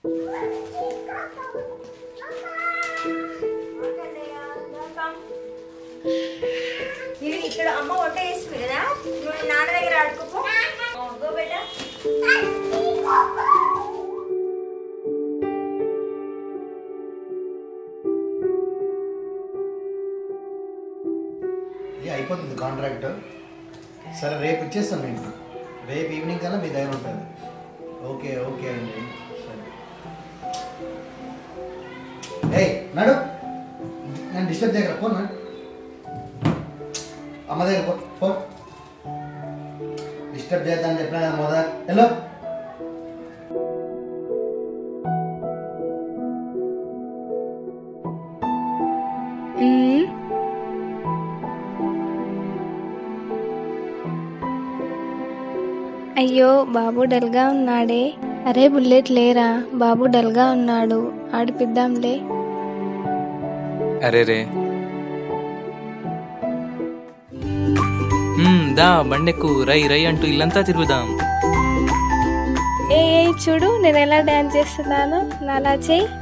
ఇక్కడ అమ్మ వంట చేస్తుంది కదా, నువ్వు నాన్న దగ్గర ఆడుకోపో. గో బేటా. అయిపోతుంది కాంట్రాక్ట్. సరే రేపు ఇచ్చేస్తాను నేను, రేపు ఈవినింగ్ కన్నా మీ దగ్గర ఉంటుంది. ఓకే ఓకే అండి. సరే ఏయ్ నడు, నేను డిస్టర్బ్ చేయగల పో. నడు అమ్మ దగ్గర పో పో. డిస్టర్బ్ చేద్దామని చెప్పినా కదా మొదలు. హలో అయ్యో బాబు డల్గా ఉన్నాడే. అరే బుల్లెట్ లేరా, బాబు డల్గా ఉన్నాడు, ఆడిపిద్దాంలే. అరే రే దా బండెక్కు, రై రై అంటూ ఇల్లంతా తిరుగుదాం. ఏ చూడు నేను ఎలా డాన్స్ చేస్తున్నాను, నాలా చెయ్యి.